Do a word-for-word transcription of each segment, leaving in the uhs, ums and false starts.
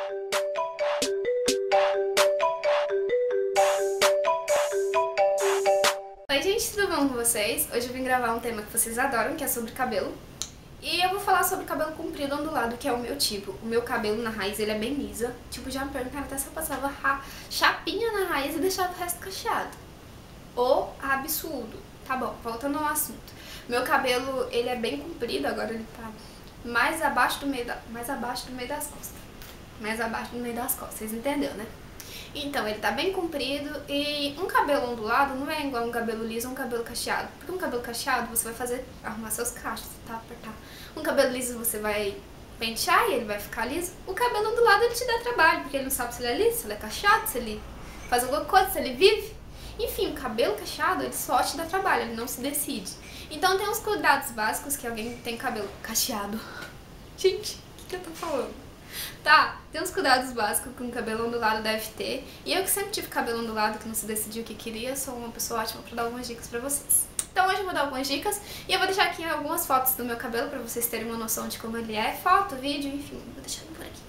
Oi gente, tudo bom com vocês? Hoje eu vim gravar um tema que vocês adoram, que é sobre cabelo. E eu vou falar sobre cabelo comprido ondulado, que é o meu tipo. O meu cabelo na raiz, ele é bem lisa. Tipo, já me perguntaram até se eu passava chapinha na raiz e deixava o resto cacheado. O absurdo. Tá bom, voltando ao assunto. Meu cabelo, ele é bem comprido, agora ele tá mais abaixo do meio, da, mais abaixo do meio das costas. Mais abaixo do meio das costas, vocês entenderam, né? Então, ele tá bem comprido e um cabelo ondulado não é igual um cabelo liso ou um cabelo cacheado. Porque um cabelo cacheado você vai fazer, arrumar seus cachos, tá? Apertar. Um cabelo liso você vai pentear e ele vai ficar liso. O cabelo ondulado ele te dá trabalho, porque ele não sabe se ele é liso, se ele é cacheado, se ele faz alguma coisa, se ele vive. Enfim, o cabelo cacheado ele só te dá trabalho, ele não se decide. Então tem uns cuidados básicos que alguém tem cabelo cacheado. Gente, o que, que eu tô falando? Tá, tem uns cuidados básicos que um cabelo ondulado deve ter. E eu que sempre tive cabelo ondulado, que não se decidiu o que queria, sou uma pessoa ótima pra dar algumas dicas pra vocês. Então hoje eu vou dar algumas dicas e eu vou deixar aqui algumas fotos do meu cabelo pra vocês terem uma noção de como ele é. Foto, vídeo, enfim, vou deixar por aqui.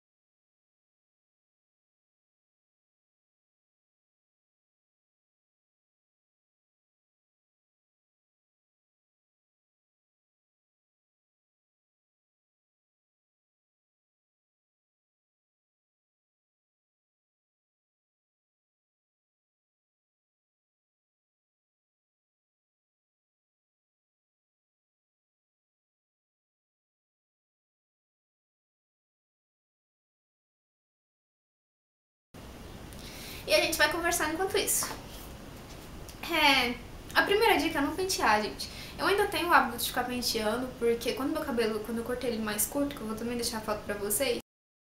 E a gente vai conversar enquanto isso. É, a primeira dica é não pentear, gente. Eu ainda tenho o hábito de ficar penteando, porque quando meu cabelo, quando eu cortei ele mais curto, que eu vou também deixar a foto pra vocês,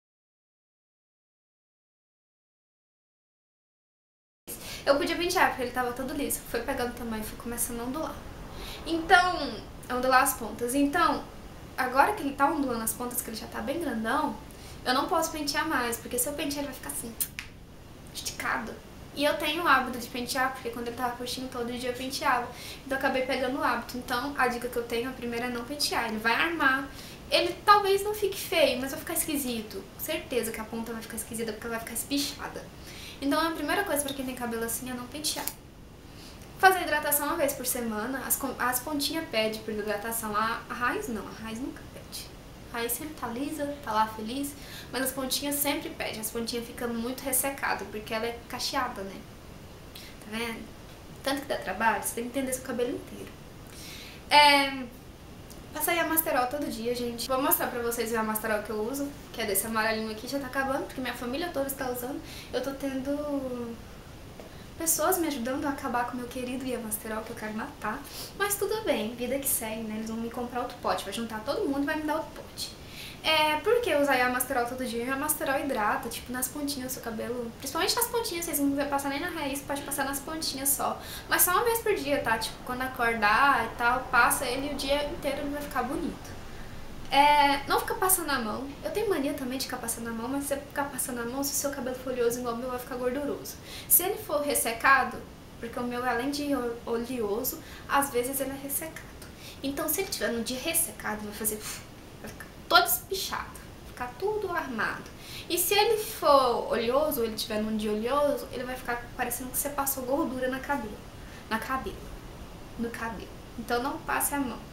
eu podia pentear, porque ele tava todo liso. Foi pegando tamanho e foi começando a ondular. Então, ondular as pontas. Então, agora que ele tá ondulando as pontas, que ele já tá bem grandão, eu não posso pentear mais, porque se eu pentear ele vai ficar assim, esticado. E eu tenho o hábito de pentear, porque quando ele tava curtinho todo dia eu penteava. Então eu acabei pegando o hábito. Então a dica que eu tenho, a primeira é não pentear. Ele vai armar. Ele talvez não fique feio, mas vai ficar esquisito. Certeza que a ponta vai ficar esquisita, porque ela vai ficar espichada. Então a primeira coisa pra quem tem cabelo assim é não pentear. Fazer hidratação uma vez por semana. As, as pontinhas pedem por hidratação. A, a raiz não, a raiz nunca pede. A raiz sempre tá lisa, tá lá feliz, mas as pontinhas sempre pedem. As pontinhas ficam muito ressecadas, porque ela é cacheada, né? Tá vendo? Tanto que dá trabalho, você tem que entender seu cabelo inteiro. É... Passa aí a Masterol todo dia, gente. Vou mostrar pra vocês o Masterol que eu uso, que é desse amarelinho aqui, já tá acabando, porque minha família toda está usando. Eu tô tendo pessoas me ajudando a acabar com o meu querido Masterol, que eu quero matar. Mas tudo bem, vida que segue, né? Eles vão me comprar outro pote, vai juntar todo mundo e vai me dar outro pote. É, por que usar a Masterol todo dia? A Masterol hidrata, tipo, nas pontinhas do seu cabelo. Principalmente nas pontinhas, vocês não vão passar nem na raiz, pode passar nas pontinhas só. Mas só uma vez por dia, tá? Tipo, quando acordar e tal, passa ele o dia inteiro, ele vai ficar bonito. É, não fica passando a mão. Eu tenho mania também de ficar passando a mão, mas se você ficar passando a mão, se o seu cabelo for oleoso igual o meu, vai ficar gorduroso. Se ele for ressecado, porque o meu, além de oleoso, às vezes ele é ressecado. Então, se ele tiver no dia ressecado, vai fazer... vai ficar todo espichado, vai ficar tudo armado. E se ele for oleoso, ou ele tiver num dia oleoso, ele vai ficar parecendo que você passou gordura na cabelo. Na cabelo. No cabelo. Então, não passe a mão.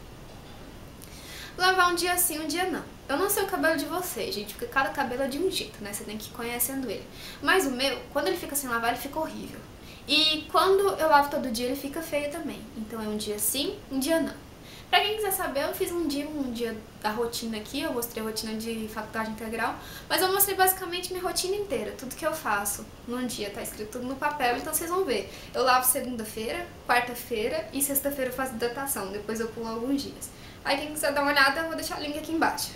Lavar um dia sim, um dia não. Eu não sei o cabelo de vocês, gente, porque cada cabelo é de um jeito, né? Você tem que ir conhecendo ele. Mas o meu, quando ele fica sem lavar, ele fica horrível. E quando eu lavo todo dia, ele fica feio também. Então é um dia sim, um dia não. Pra quem quiser saber, eu fiz um dia, um dia da rotina aqui, eu mostrei a rotina de faculdade integral, mas eu mostrei basicamente minha rotina inteira, tudo que eu faço num dia, tá escrito tudo no papel, então vocês vão ver. Eu lavo segunda-feira, quarta-feira e sexta-feira eu faço hidratação, depois eu pulo alguns dias. Aí quem quiser dar uma olhada, eu vou deixar o link aqui embaixo.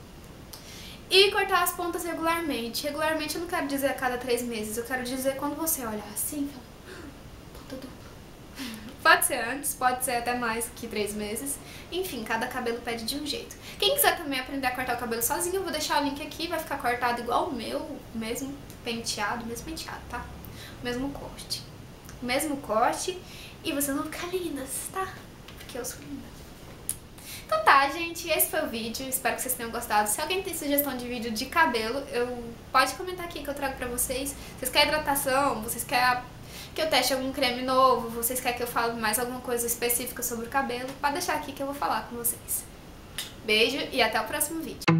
E cortar as pontas regularmente. Regularmente eu não quero dizer a cada três meses, eu quero dizer quando você olhar assim, fala, ponta dupla. Pode ser antes, pode ser até mais que três meses. Enfim, cada cabelo pede de um jeito. Quem quiser também aprender a cortar o cabelo sozinho, eu vou deixar o link aqui, vai ficar cortado igual o meu, mesmo penteado, mesmo penteado, tá? Mesmo corte. Mesmo corte, e vocês vão ficar lindas, tá? Porque eu sou linda. Então tá, gente, esse foi o vídeo, espero que vocês tenham gostado. Se alguém tem sugestão de vídeo de cabelo, eu pode comentar aqui que eu trago pra vocês. Vocês querem hidratação, vocês querem que eu teste algum creme novo, vocês querem que eu fale mais alguma coisa específica sobre o cabelo, pode deixar aqui que eu vou falar com vocês. Beijo e até o próximo vídeo.